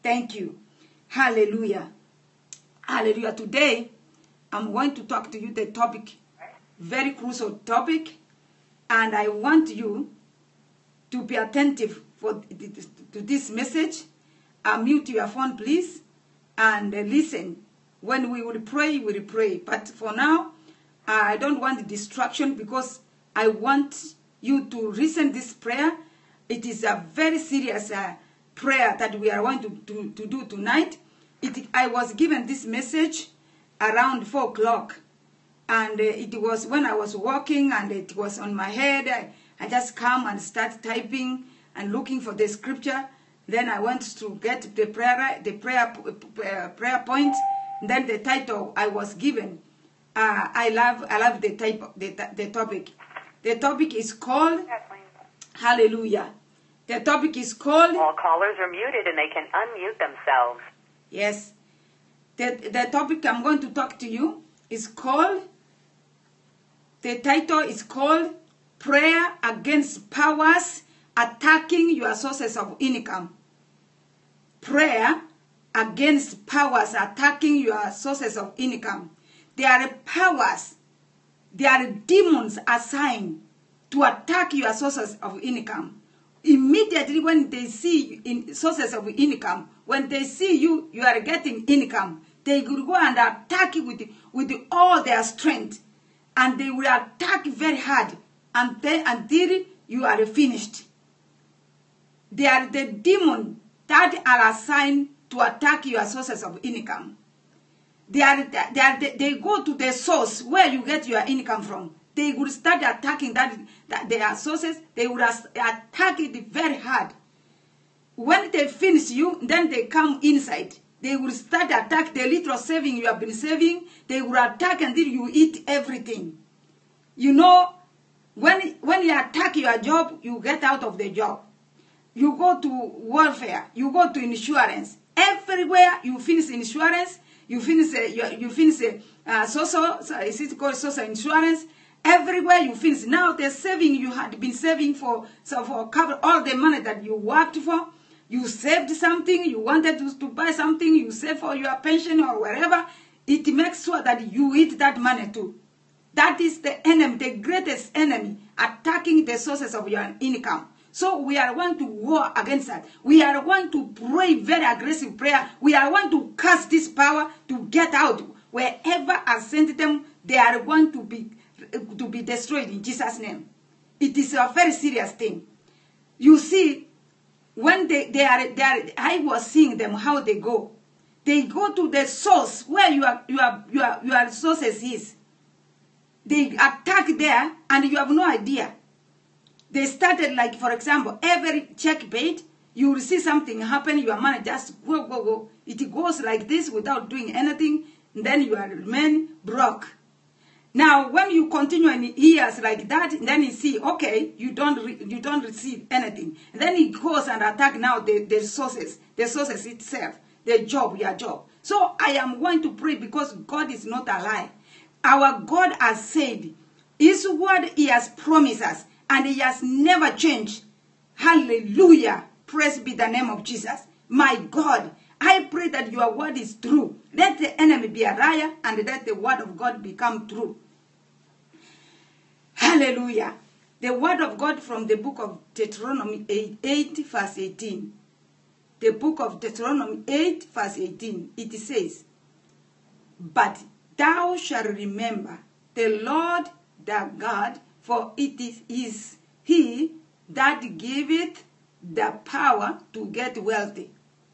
Thank you. Hallelujah. Hallelujah. Today, I'm going to talk to you the topic, very crucial topic, and I want you to be attentive to this message. Mute your phone, please, and listen. When we will pray, we will pray. But for now, I don't want distraction because I want you to listen this prayer. It is a very serious prayer that we are going to do tonight. I was given this message around 4 o'clock. And it was when I was walking and it was on my head. I just come and start typing and looking for the scripture. Then I went to get the prayer point. Then the title I was given. I love the topic. The topic is called Hallelujah. The topic is called All callers are muted and they can unmute themselves. Yes. The topic I'm going to talk to you is called, the title is called Prayer Against Powers Attacking Your Sources of Income. Prayer against powers attacking your sources of income. There are powers, there are demons assigned to attack your sources of income. Immediately when they see in sources of income, when they see you are getting income, they will go and attack you with all their strength. And they will attack very hard until you are finished. They are the demons that are assigned to attack your sources of income. They go to the source where you get your income from. They will start attacking that their sources. They will attack it very hard. When they finish you, then they come inside. They will start attack the little saving you have been saving. They will attack until you eat everything. You know, when you attack your job, you get out of the job. You go to welfare. You go to insurance. Everywhere you finish insurance, you finish social. Is it called social insurance? Everywhere you finish. Now the saving you had been saving for cover all the money that you worked for. You saved something. You wanted to buy something. You save for your pension or wherever. It makes sure that you eat that money too. That is the enemy, the greatest enemy, attacking the sources of your income. So we are going to war against that. We are going to pray very aggressive prayer. We are going to cast this power to get out. Wherever I sent them, they are going to be destroyed in Jesus' name. It is a very serious thing. You see, when I was seeing them how they go. They go to the source where your sources is. They attack there and you have no idea. They started like, for example, every check paid, you will see something happen, your money just go. It goes like this without doing anything, and then you remain broke. Now, when you continue in years like that, then you see, okay, you don't receive anything. And then it goes and attack now the sources itself, your job. So I am going to pray because God is not a lie. Our God has said, His word He has promised us, and He has never changed. Hallelujah. Praise be the name of Jesus. My God, I pray that your word is true. Let the enemy be a liar and let the word of God become true. Hallelujah. The word of God from the book of Deuteronomy 8 verse 18. The book of Deuteronomy 8 verse 18. It says, But thou shalt remember the Lord thy God, for it is He that giveth the power to get wealthy.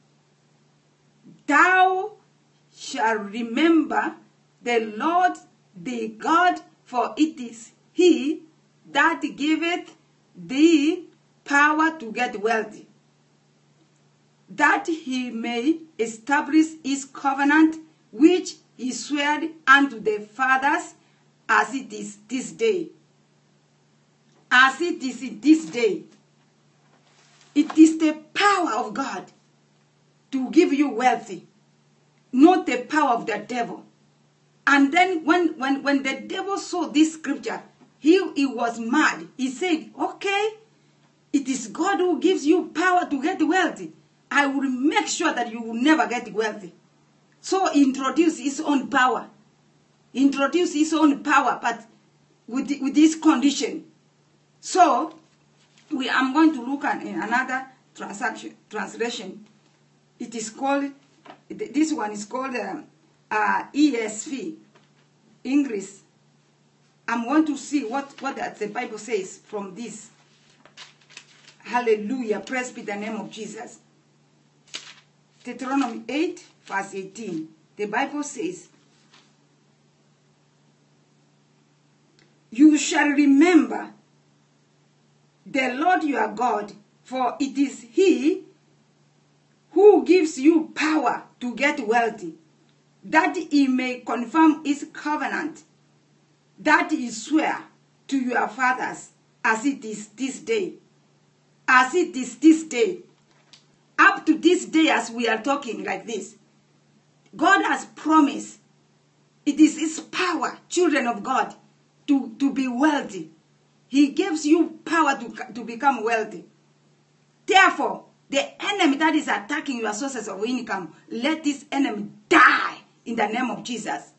Thou shalt remember the Lord thy God, for it is He that giveth thee power to get wealthy, that He may establish His covenant, which He sware unto the fathers, as it is this day. As it is this day. It is the power of God to give you wealthy, not the power of the devil. And then when the devil saw this scripture, he was mad. He said, okay, it is God who gives you power to get wealthy. I will make sure that you will never get wealthy. So introduce his own power. Introduce his own power, but with this condition. So I'm going to look at another translation. It is called, this one is called ESV, English. I'm going to see what the Bible says from this. Hallelujah. Praise be the name of Jesus. Deuteronomy 8, verse 18. The Bible says, you shall remember the Lord your God, for it is he who gives you power to get wealthy, that he may confirm his covenant, that he swore to your fathers, as it is this day. As it is this day. Up to this day, as we are talking like this, God has promised. It is his power, children of God, to be wealthy. He gives you power to become wealthy. Therefore, the enemy that is attacking your sources of income, let this enemy die in the name of Jesus.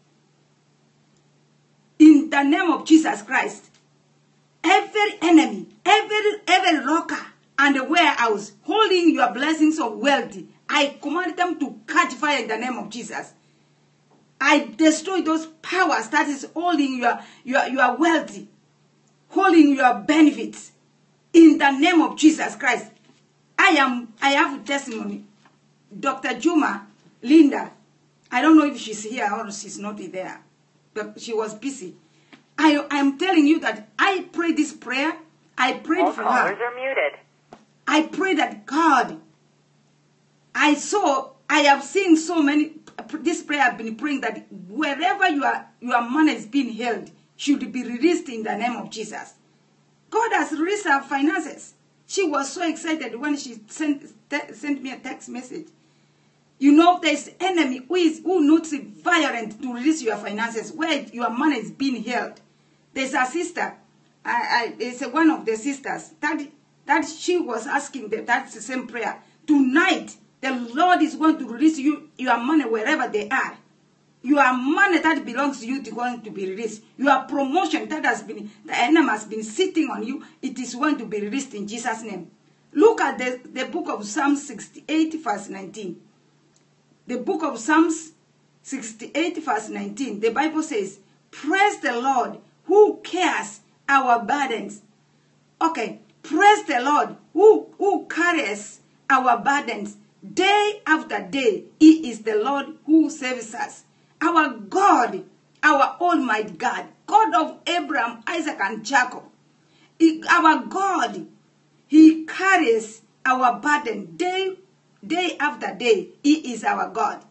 In the name of Jesus Christ. Every enemy, every locker and a warehouse holding your blessings of wealthy, I command them to catch fire in the name of Jesus. I destroy those powers that is holding your wealthy, holding your benefits in the name of Jesus Christ. I have a testimony. Dr. Juma Linda, I don't know if she's here or she's not there, but she was busy. I'm telling you that I prayed this prayer. I prayed for her. All callers are muted. I pray that God, I have seen so many, this prayer I've been praying that wherever your money is being held, should be released in the name of Jesus. God has released her finances. She was so excited when she sent me a text message. You know, there's enemy who knows it violent to release your finances, where your money is being held. There's a sister, it's one of the sisters, that she was asking, that's the same prayer. Tonight, the Lord is going to release your money wherever they are. Your money that belongs to you is going to be released. Your promotion that the enemy has been sitting on you, it is going to be released in Jesus' name. Look at the book of Psalms 68, verse 19. The book of Psalms 68, verse 19. The Bible says, praise the Lord who cares our burdens. Okay, praise the Lord who carries our burdens day after day. He is the Lord who saves us. Our God, our Almighty God, God of Abraham, Isaac, and Jacob. Our God, he carries our burden day after day. He is our God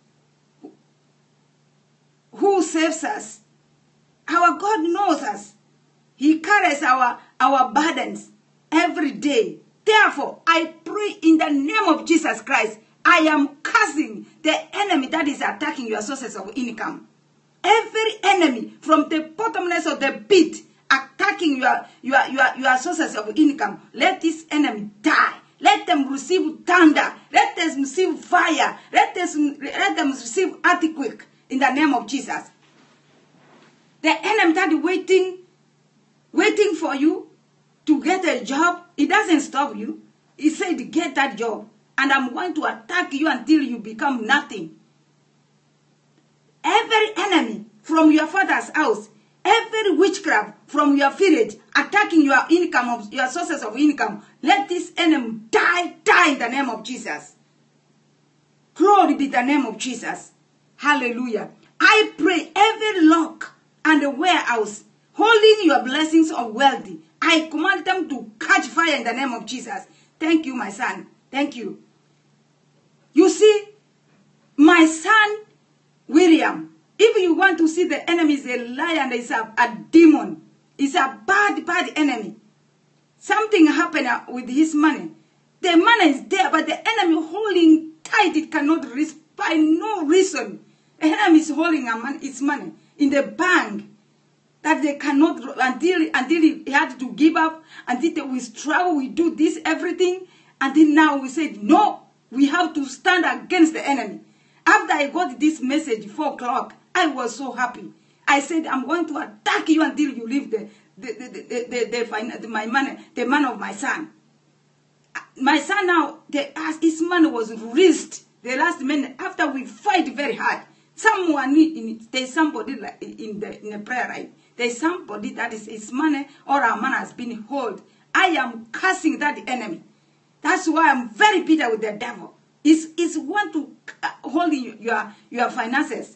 who saves us. Our God knows us. He carries our burdens every day. Therefore, I pray in the name of Jesus Christ, I am cursing the enemy that is attacking your sources of income. Every enemy from the bottomless of the pit attacking your sources of income, let this enemy die. Let them receive thunder. Let them receive fire. Let them receive earthquake in the name of Jesus. The enemy that is waiting for you to get a job, it doesn't stop you. He said, get that job, and I'm going to attack you until you become nothing. Every enemy from your father's house, every witchcraft from your village attacking your income, your sources of income, let this enemy die in the name of Jesus. Glory be the name of Jesus. Hallelujah. I pray every lock and a warehouse holding your blessings of wealthy, I command them to catch fire in the name of Jesus. Thank you, my son. Thank you. You see, my son, William, if you want to see the enemy is a liar and is a demon, it's a bad enemy. Something happened with his money. The money is there, but the enemy holding tight, it cannot release by no reason. The enemy is holding his money in the bank that they cannot, until he had to give up, until we struggle, we do this, everything, until now we said, no, We have to stand against the enemy. After I got this message, 4 o'clock, I was so happy. I said, I'm going to attack you until you leave the man of my son. My son now, his man was released the last minute after we fight very hard. There's somebody in the prayer line. There's somebody that is his money or our man has been held. I am cursing that enemy. That's why I'm very bitter with the devil. It's want to hold your finances.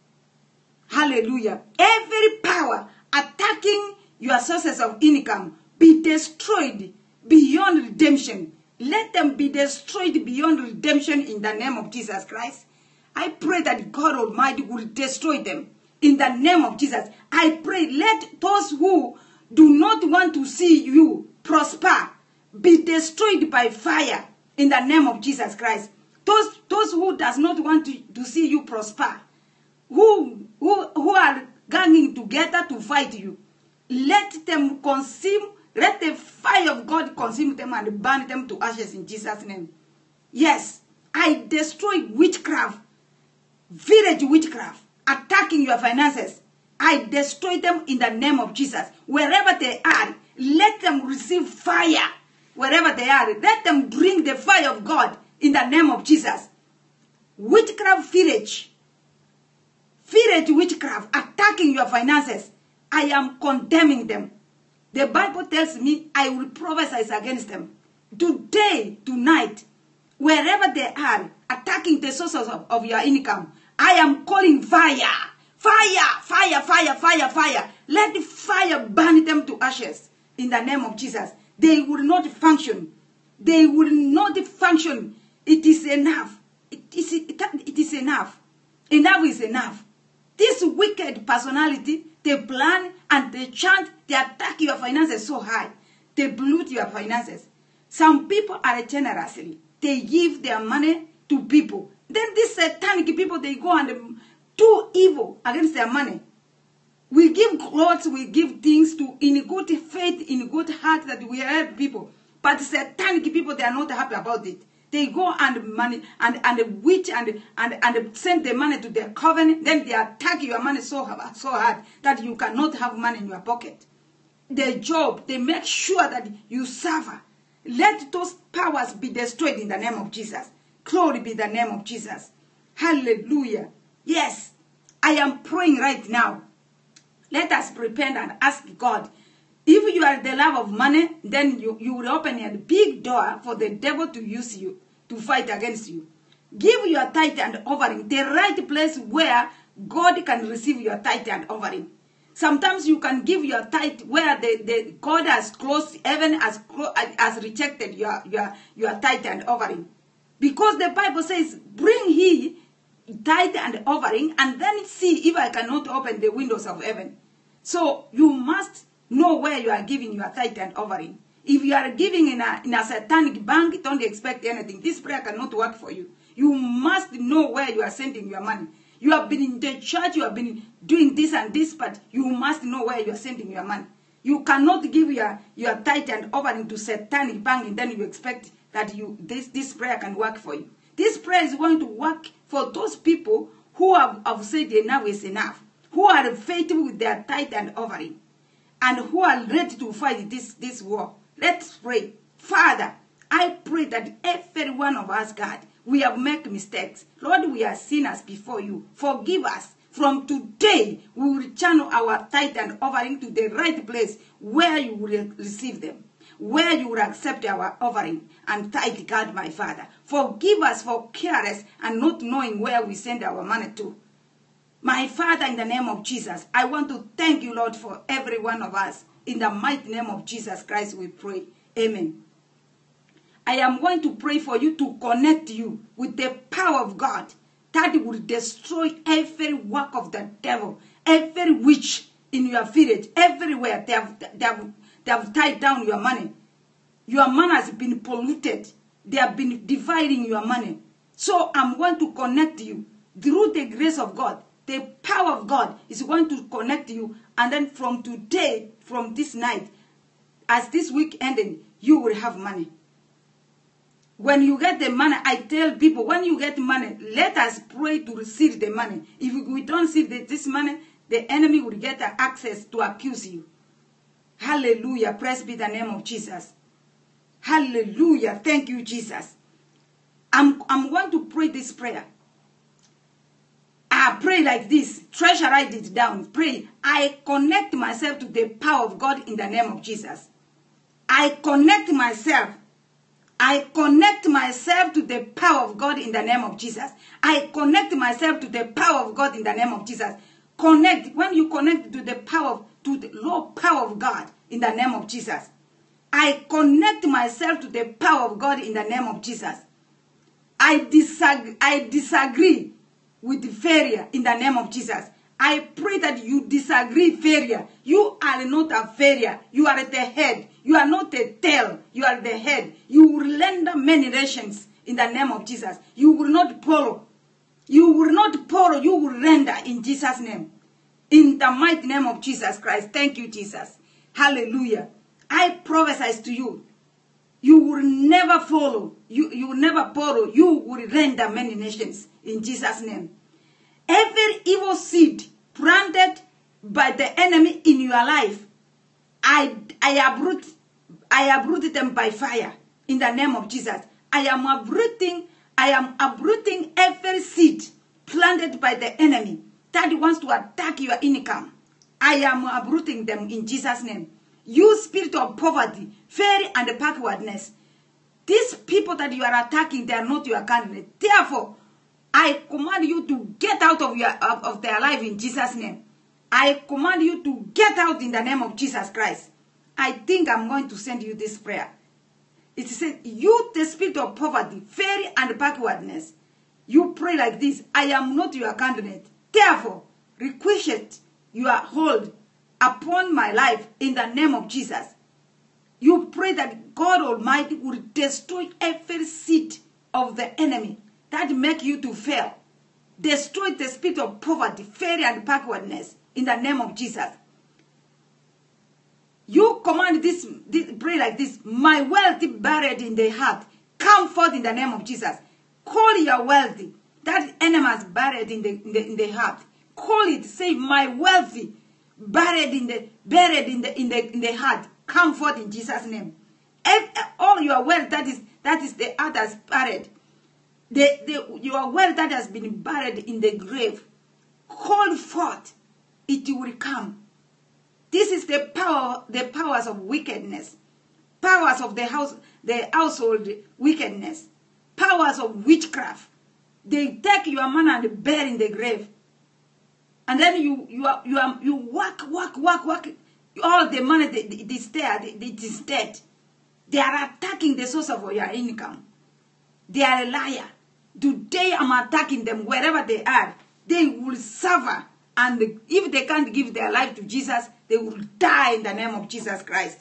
Hallelujah. Every power attacking your sources of income be destroyed beyond redemption. Let them be destroyed beyond redemption in the name of Jesus Christ. I pray that God Almighty will destroy them in the name of Jesus. I pray let those who do not want to see you prosper be destroyed by fire in the name of Jesus Christ. Those who does not want to see you prosper, who are ganging together to fight you, let them consume, let the fire of God consume them and burn them to ashes in Jesus' name. Yes, I destroy witchcraft, village witchcraft, attacking your finances. I destroy them in the name of Jesus. Wherever they are, let them receive fire. Wherever they are, let them drink the fire of God in the name of Jesus. Witchcraft village witchcraft attacking your finances, I am condemning them. The Bible tells me I will prophesy against them. Today, tonight, wherever they are, attacking the sources of your income, I am calling fire. Fire, fire, fire, fire, fire. Let the fire burn them to ashes in the name of Jesus. They will not function. They will not function. It is enough. It is enough. Enough is enough. This wicked personality, they plan and they chant, they attack your finances so high. They pollute your finances. Some people are generously. They give their money to people. Then these satanic people, they go and do evil against their money. We give clothes, we give things to in good faith, in good heart that we help people. But satanic people, they are not happy about it. They go and money and witch and send the money to their covenant. Then they attack your money so hard that you cannot have money in your pocket. Their job, they make sure that you suffer. Let those powers be destroyed in the name of Jesus. Glory be the name of Jesus. Hallelujah. Yes, I am praying right now. Let us repent and ask God. If you are the love of money, then you will open a big door for the devil to use you to fight against you. Give your tithe and offering the right place where God can receive your tithe and offering. Sometimes you can give your tithe where God has closed, heaven has rejected your tithe and offering. Because the Bible says, bring he tithe and offering, and then see if I cannot open the windows of heaven. So you must know where you are giving your tithe and offering. If you are giving in a satanic bank, don't expect anything. This prayer cannot work for you. You must know where you are sending your money. You have been in the church, you have been doing this and this, but you must know where you are sending your money. You cannot give your tithe and offering to satanic bank and then you expect that this prayer can work for you. This prayer is going to work for those people who have said enough is enough, who are faithful with their tithe and offering, and who are ready to fight this war. Let's pray. Father, I pray that every one of us, God, we have made mistakes. Lord, we are sinners before you. Forgive us. From today, we will channel our tithe and offering to the right place where you will receive them, where you will accept our offering and tithe, God, my Father. Forgive us for careless and not knowing where we send our money to. My Father, in the name of Jesus, I want to thank you, Lord, for every one of us. In the mighty name of Jesus Christ, we pray. Amen. I am going to pray for you to connect you with the power of God that will destroy every work of the devil, every witch in your village, everywhere they have tied down your money. Your money has been polluted. They have been dividing your money. So I'm going to connect you through the grace of God. The power of God is going to connect you. And then from today, from this night, as this week ending, you will have money. When you get the money, I tell people, when you get money, let us pray to receive the money. If we don't receive this money, the enemy will get access to accuse you. Hallelujah. Praise be the name of Jesus. Hallelujah. Thank you, Jesus. I'm going to pray this prayer. I pray like this. Treasure, write it down. Pray. I connect myself to the power of God in the name of Jesus. I connect myself. I connect myself to the power of God in the name of Jesus. I connect myself to the power of God in the name of Jesus. Connect. When you connect to the power, to the low power of God in the name of Jesus. I connect myself to the power of God in the name of Jesus. I disagree with failure in the name of Jesus. I pray that you disagree failure. You are not a failure. You are the head. You are not a tail. You are the head. You will render many nations in the name of Jesus. You will not borrow. You will not borrow. You will render in Jesus' name. In the mighty name of Jesus Christ. Thank you, Jesus. Hallelujah. I prophesy to you. You will never follow. You will never borrow. You will render many nations in Jesus' name. Every evil seed planted by the enemy in your life, I uproot them by fire in the name of Jesus. I am uprooting every seed planted by the enemy that wants to attack your income. I am uprooting them in Jesus' name. You spirit of poverty, fear, and backwardness. These people that you are attacking, they are not your candidate. Therefore, I command you to get out of their life in Jesus' name. I command you to get out in the name of Jesus Christ. I think I'm going to send you this prayer. It says, you, the spirit of poverty, fear, and backwardness, you pray like this: I am not your candidate. Therefore, requisition your hold upon my life in the name of Jesus. You pray that God Almighty will destroy every seed of the enemy that make you to fail. Destroy the spirit of poverty, fear, and backwardness in the name of Jesus. You command this, pray like this: my wealth buried in the heart, come forth in the name of Jesus. Call your wealthy, that enemy is buried in the heart. Call it, say, my wealthy buried in the heart, come forth in Jesus' name. All your wealth that is the heart has buried, your wealth that has been buried in the grave, call forth, it will come. This is the powers of wickedness, powers of the household wickedness, powers of witchcraft. They take your money and bury in the grave, and then you work. All the money it is there, it is dead. They are attacking the source of your income. They are a liar. Today I'm attacking them wherever they are. They will suffer, and if they can't give their life to Jesus, they will die in the name of Jesus Christ.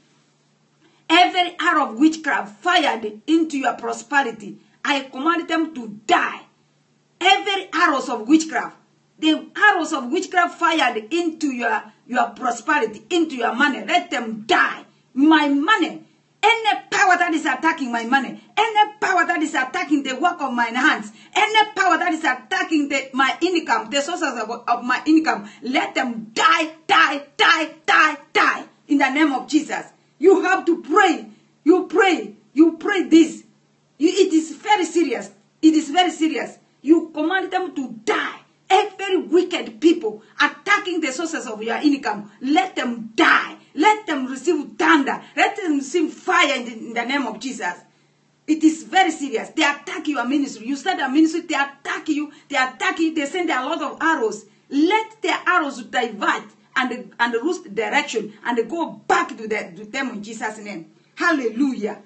Every arrow of witchcraft fired into your prosperity, I command them to die. Every arrows of witchcraft, the arrows of witchcraft fired into your prosperity, into your money, let them die. My money, any power that is attacking my money, any power that is attacking the work of my hands, any power that is attacking my income, the sources of my income, let them die, die, die, die, die, in the name of Jesus. You have to pray. You pray this. It is very serious. It is very serious. You command them to die. Every wicked people attacking the sources of your income, let them die. Let them receive thunder. Let them receive fire in the name of Jesus. It is very serious. They attack your ministry. You start a ministry, they attack you. They send a lot of arrows. Let their arrows divert and lose direction and go back to them in Jesus' name. Hallelujah.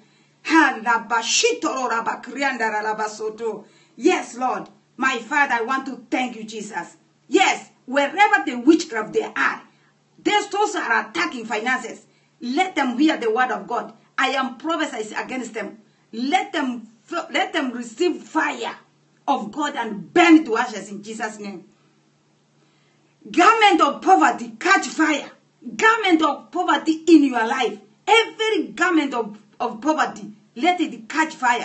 Yes, Lord. My Father, I want to thank you, Jesus. Yes, wherever the witchcraft they are, those are attacking finances. Let them hear the word of God. I am prophesying against them. Let them receive fire of God and burn to ashes in Jesus' name. Garment of poverty, catch fire. Garment of poverty in your life. Every garment of poverty, let it catch fire.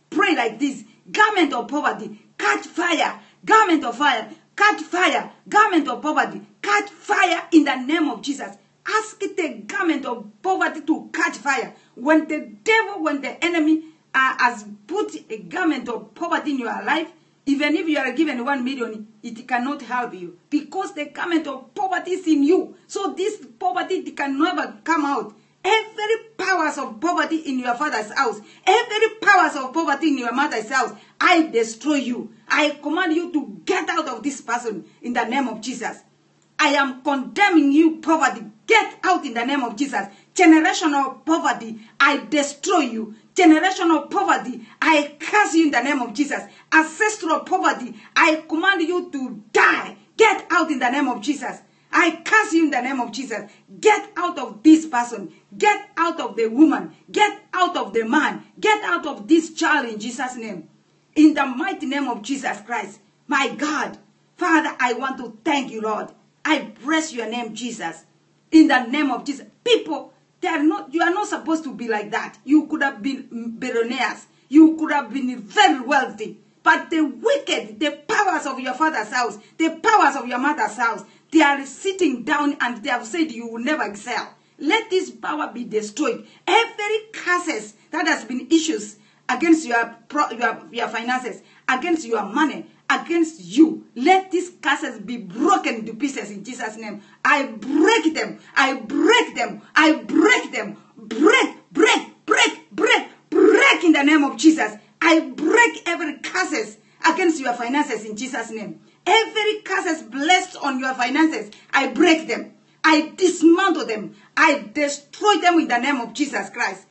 pray like this. Garment of poverty, catch fire. Garment of fire, catch fire. Garment of poverty, catch fire in the name of Jesus. Ask the garment of poverty to catch fire. When the devil, when the enemy has put a garment of poverty in your life, even if you are given 1 million, it cannot help you. Because the garment of poverty is in you. So this poverty can never come out. Every powers of poverty in your father's house, every powers of poverty in your mother's house, I destroy you. I command you to get out of this person in the name of Jesus. I am condemning you, poverty. Get out in the name of Jesus. Generational poverty, I destroy you. Generational poverty, I curse you in the name of Jesus. Ancestral poverty, I command you to die. Get out in the name of Jesus. I curse you in the name of Jesus. Get out of this person. Get out of the woman. Get out of the man. Get out of this child in Jesus' name. In the mighty name of Jesus Christ. My God. Father, I want to thank you, Lord. I bless your name, Jesus. In the name of Jesus. People, you are not supposed to be like that. You could have been billionaires. You could have been very wealthy. But the wicked, the powers of your father's house, the powers of your mother's house, they are sitting down and they have said you will never excel. Let this power be destroyed. Every curses that has been issues against your finances, against your money, against you, let these curses be broken to pieces in Jesus' name. I break them. I break them. I break them. Break, break, break, break, break in the name of Jesus. I break every curses against your finances in Jesus' name. Every curses blessed on your finances, I break them. I dismantle them. I destroy them in the name of Jesus Christ.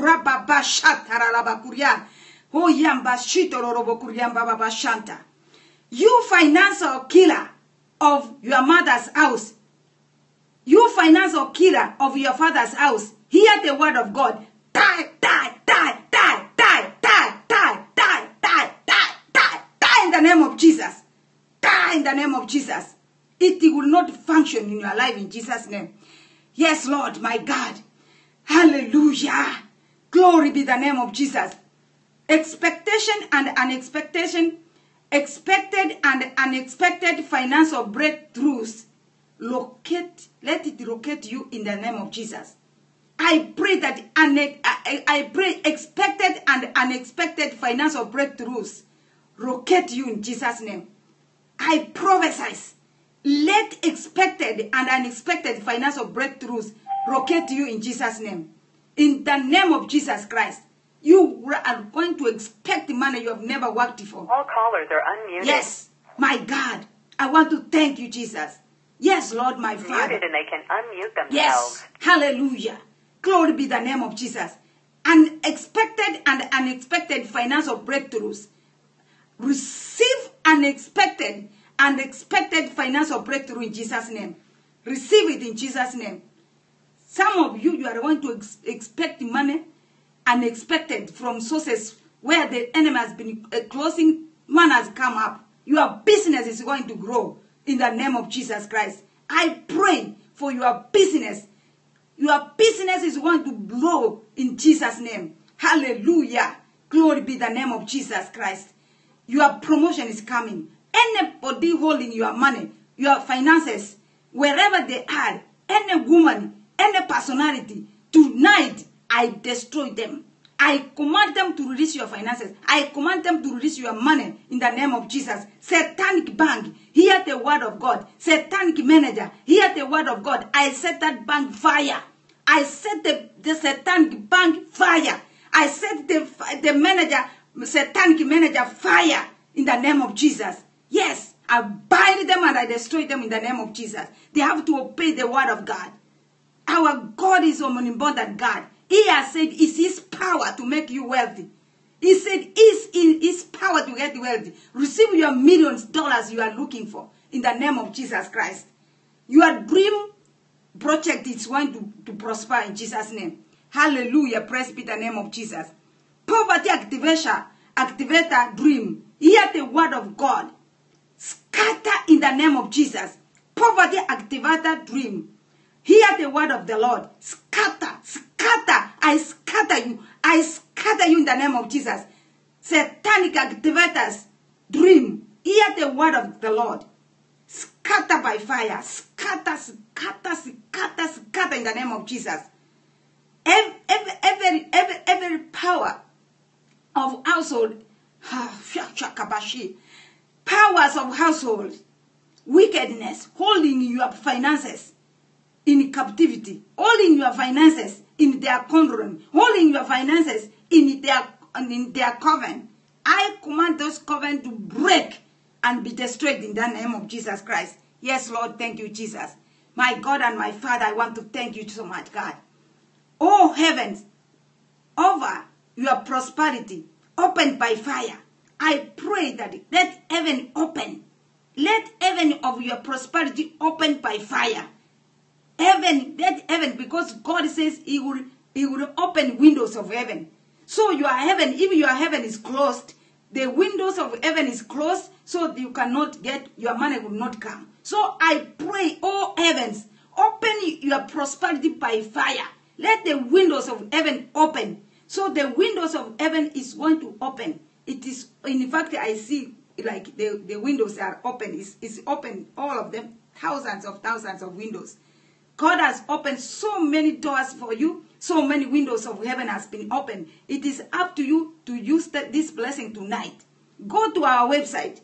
You financial killer of your mother's house. You financial killer of your father's house. Hear the word of God. Die, die, die, die, die, die, die, die, die, die, die, die in the name of Jesus. Die in the name of Jesus. It will not function in your life in Jesus' name. Yes, Lord, my God. Hallelujah. Glory be the name of Jesus. Expectation and unexpectation, expected and unexpected financial breakthroughs, let it locate you in the name of Jesus. I pray that I pray expected and unexpected financial breakthroughs locate you in Jesus' name. I prophesy, let expected and unexpected financial breakthroughs locate you in Jesus' name. In the name of Jesus Christ, you are going to expect money you have never worked for. All callers are unmuted. Yes, my God, I want to thank you, Jesus. Yes, Lord, my Father. Muted and they can unmute themselves. Yes, hallelujah. Glory be the name of Jesus. Unexpected and unexpected financial breakthroughs. Receive unexpected and expected financial breakthrough in Jesus' name. Receive it in Jesus' name. Some of you are going to expect money unexpected from sources where the enemy has been closing. One has come up. Your business is going to grow in the name of Jesus Christ. I pray for your business. Your business is going to blow in Jesus' name. Hallelujah. Glory be the name of Jesus Christ. Your promotion is coming. Anybody holding your money, your finances, wherever they are, any woman, any personality, tonight I destroy them. I command them to release your finances. I command them to release your money in the name of Jesus. Satanic bank, hear the word of God. Satanic manager, hear the word of God. I set that bank fire. I set the satanic bank fire. I set the manager, satanic manager fire in the name of Jesus. Yes, I bind them and I destroy them in the name of Jesus. They have to obey the word of God. Our God is omnipotent God. He has said it's his power to make you wealthy. He said it's in his power to get wealthy. Receive your millions of dollars you are looking for in the name of Jesus Christ. Your dream project is going to prosper in Jesus' name. Hallelujah. Praise be the name of Jesus. Poverty activator dream. Hear the word of God. Scatter in the name of Jesus. Poverty activator dream. Hear the word of the Lord. Scatter, scatter. I scatter you. I scatter you in the name of Jesus. satanic activators dream, hear the word of the Lord. Scatter by fire. Scatter, scatter, scatter, scatter in the name of Jesus. Every power of household, powers of household, wickedness, holding your finances in captivity, holding your finances in their conjuring, holding your finances in their coven. I command those coven to break and be destroyed in the name of Jesus Christ. Yes, Lord, thank you, Jesus. My God and my Father, I want to thank you so much, God. Oh, heavens, over your prosperity, opened by fire. I pray that let heaven open. Let heaven of your prosperity open by fire. Heaven, let heaven, because God says he will open windows of heaven. So your heaven, if your heaven is closed, the windows of heaven is closed, so you cannot get, your money will not come. So I pray, oh heavens, open your prosperity by fire. Let the windows of heaven open. So the windows of heaven is going to open. It is, in fact, I see like the windows are open. It's open, all of them, thousands of windows. God has opened so many doors for you. So many windows of heaven has been opened. It is up to you to use this blessing tonight. Go to our website.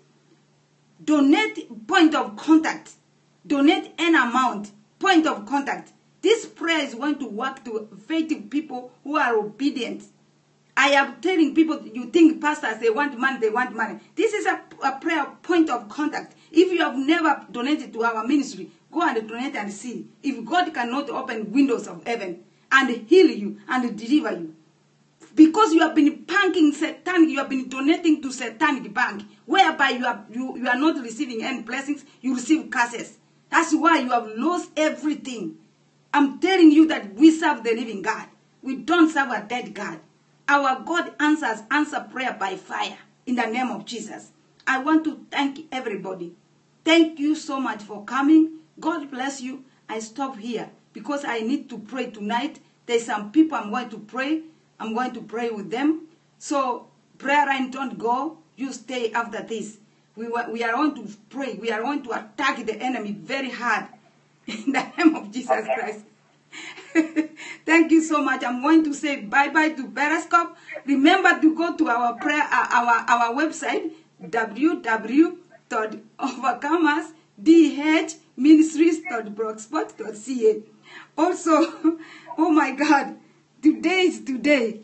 Donate point of contact. Donate an amount. Point of contact. This prayer is going to work to faithful people who are obedient. I am telling people, you think pastors, they want money, they want money. This is a prayer point of contact. If you have never donated to our ministry, go and donate and see. If God cannot open windows of heaven and heal you and deliver you. Because you have been banking satanic, you have been donating to satanic bank, whereby you are not receiving any blessings, you receive curses. That's why you have lost everything. I'm telling you that we serve the living God. We don't serve a dead God. Our God answer prayer by fire in the name of Jesus. I want to thank everybody. Thank you so much for coming. God bless you. I stop here because I need to pray tonight. There's some people I'm going to pray. I'm going to pray with them. So prayer line, don't go. You stay after this. We are going to pray. We are going to attack the enemy very hard in the name of Jesus Christ. Thank you so much. I'm going to say bye-bye to Periscope. Remember to go to our prayer, our website, www.overcomersdhministries.blogspot.ca. Also, oh my God, today is today.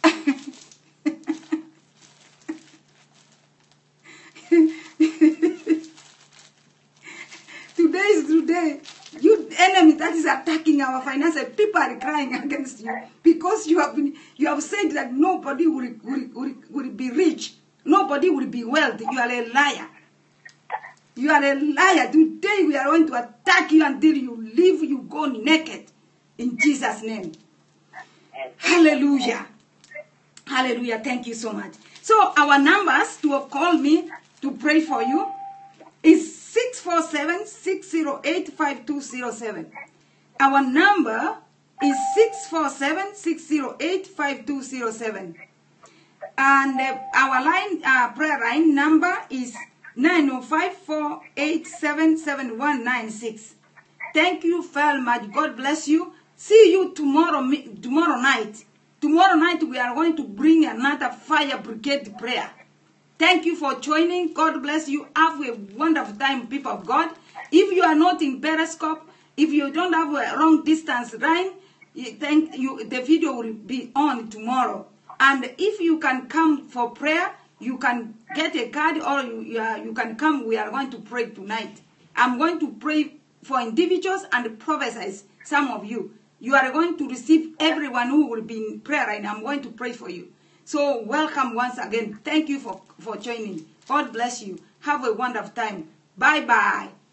Today is today. You enemy that is attacking our finances, people are crying against you because you have said that nobody will be rich, nobody will be wealthy. You are a liar. You are a liar. Today we are going to attack you until you leave, you go naked. In Jesus' name. Hallelujah. Hallelujah. Thank you so much. So our numbers to call me to pray for you is 647-608-5207. Our number is 647-608-5207. And our line, prayer line number is 905-487-7196. Thank you very much. God bless you. See you tomorrow night. Tomorrow night we are going to bring another fire brigade prayer. Thank you for joining. God bless you. Have a wonderful time, people of God. If you are not in Periscope, if you don't have a long distance line, the video will be on tomorrow. And if you can come for prayer, you can get a card or you can come. We are going to pray tonight. I'm going to pray for individuals and prophesize some of you. You are going to receive everyone who will be in prayer, and I'm going to pray for you. So welcome once again. Thank you for joining. God bless you. Have a wonderful time. Bye-bye.